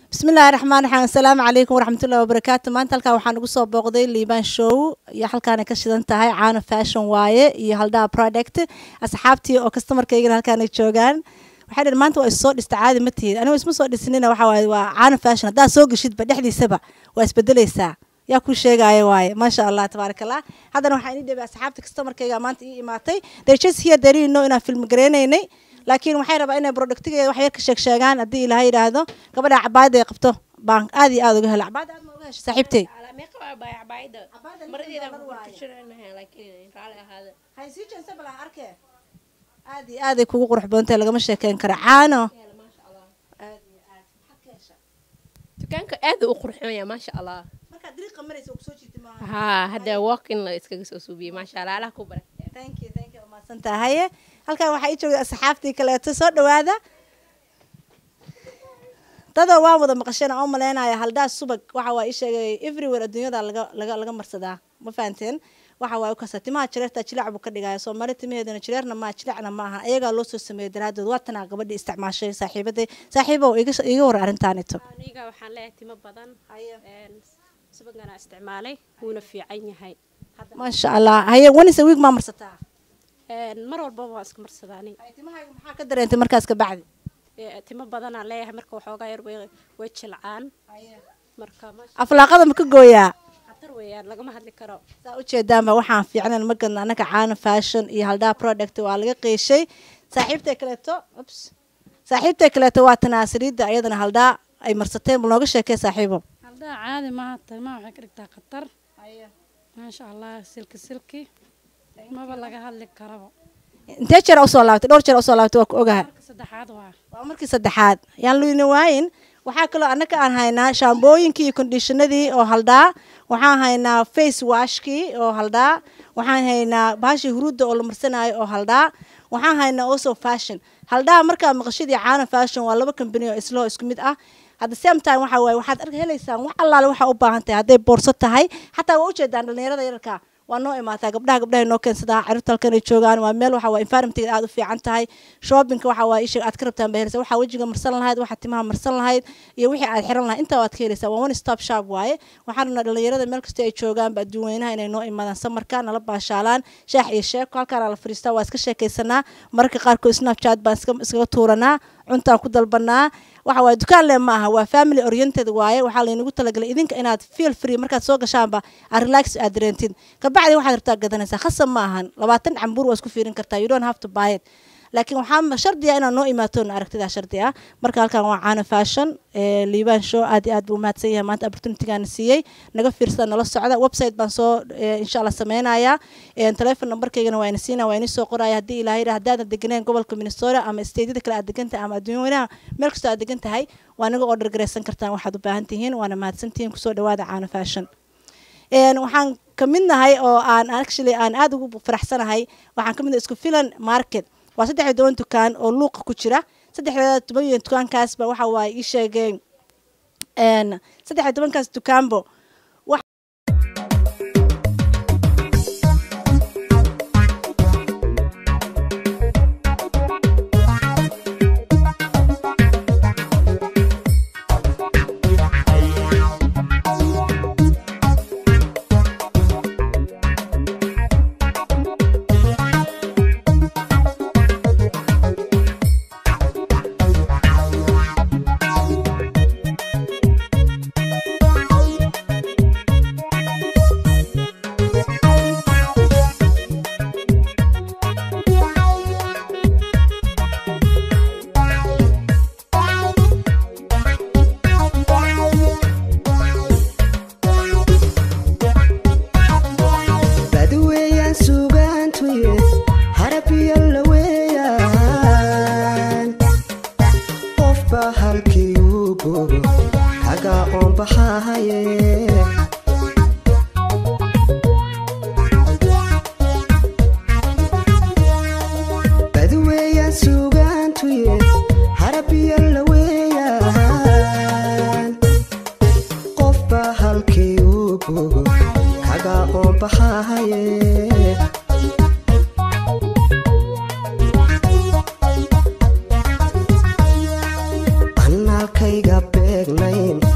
بسم الله الرحمن الرحيم السلام عليكم ورحمة الله وبركاته maanta halkan waxaan ugu soo booqday Liban show iyo halkaan ka shidan tahay caano fashion waaye iyo halda product asxaabtii oo customer-kayga halkaan ay joogaan waxay dhir maanta waa soo dhista caadi ma tihiin aniga isma soo dhisnina waxa waaye waa caano fashion hadaa soo gashidba dhexdiisaba waa isbedelaysaa yaa ku sheegaya waaye ma sha Allah tabarakallah hadana waxaan idin dhibay asxaabta customer-kayga maanta ii imaatay they just here they know inaan film gareenaynay laakiin waxay rabaa inay productigeeda wax yar ka sheegaan hadii ilaahay yiraahdo gabadha cabaayad ay qabto baan aad iyo aad uga helay cabaayad aad ma uga heshay saaxiibtay cabaayada maradeeda ku tishanahay laakiin raali ahaada hay si jansa bala arkay aad iyo aad ay kugu qurux badan lagama sheekeen karo caano ma sha Allah aad iyo aad xakeesha dukaanka aad u qurxoonaya ma sha Allah marka dariiqa maraysa oo soo jiitay ma hada walk in la iskaga soo suubiyo ma sha Allah Allah ku barakay thank you ma santahay halkaan waxa ay joogay asxaabtii kale soo dhawaada dada waa wada maqasheen oo maleynaya haldaas subag waxa waa sheegay everywhere adduunyada laga marsadaa ma fahanteen waxa waa ka satimaha jireerta jilac buu ka dhigaya Soomaali timaheedana jireerna ma jilacna ma aha ayaga loo soo sameeyay daraadood waatana gabadhii isticmaashay saaxiibo iga war arintaanito aniga waxaan leeyahay timo badan subagana isticmaalay wuuna fiican yahay ma sha Allah haye once a week ma marsataa mar walba waa iska marsadaani timahayga maxaa ka dareentay markaas ka bacdi timo badan aan leeyahay marka waxoogaa yar way jilcaan marka aflaaqada ma ka gooyaa khatar weeyaan lagama hadli karo saa u jeedaanba waxaan fiicnaan ma gadna anaga caano fashion iyo halda product waa laga qeeshay saaxiibtay kaleeto waa tanaasiriida ayadana halda ay marsateen looga sheekay saaxiibo halda caadi ma tayma waxay ka dhigtaa khatar ma sha Allah silki maba laga hadli karaba intee jeer soo laabtay dhowr jeer soo laabtay waa ogahay markii saddexaad yaan luuna waayin waxa kale anaka aan haynaa shaambooyinkii iyo conditionadii oo haldaa waxaan haynaa face washkii oo haldaa waxaan haynaa baashi huruudda oo la marsanayo oo haldaa waxaan haynaa also fashion haldaa markaa maqashadii caano fashion waa laba company oo isku mid ah at the same time waxa way waxaad helaysaa wax allaale waxa u baahan tahay haday boorso tahay xataa waa u jeedaan dhalinyarada yarka waa noo imaataa gabdhaha noo keensadaa carruurta halkan ay joogaan waa meel waxa waa environment aad u fiican tahay shopping waxa waa isha aad ka rabtaan beersa waxa wajiga marsan lahayd waxa timaha marsan lahayd iyo wixii aad xiran lahayd inta waad ka helaysaa waa one stop shop waaye waxaana dhalinyarada meel kasta ay joogaan ba adduunyanaha inay noo imaadaan samarka nala baashaalaan shaax iyo sheeko halkaan la fariistaa waa iska sheekaysanaa mararka qaarkood snapchat baan iskaga tuuranaa cuntaan ku dalbanaa waxa waa dukaan leh ma aha waa family oriented waaye waxa la inagu talagalay idinka inaad feel free markaad soo gashaanba relax aad dareentid ka bacdi waxaad rabtaa gadanaysaa khasab ma ahan 20 cambuur waa isku fiirin kartaa you don't have to buy it laakiin waxaa shardi ah inaad noo imaato aragtida shardi ah marka halkaan waa caano fashion Liban show aad buu mahadsan yahay maanta opportunity-gaan siiyay naga fiirsada nala socda website baan soo insha Allah sameeynaya telephone number-kaygana waa ina siinaa waa ina soo qoraya hadii ilaahay haddaad deganeen gobolka Minnesota ama state-yada kale aad degantahay ama adduunyada meel kasta aad degantahay waa naga order gareysan kartaan waxaad u baahan tihiin waana mahadsantihiin ku soo dhawaada caano fashion waxaan kamidnahay oo aan actually aan aad ugu faraxsanahay waxaan kamidnahay isku filan market waa 3 dukaan oo luuqa ku jira 3 dukaankaas ba waxa waa ii sheegeen 3 kaas dukaanbo beegnayn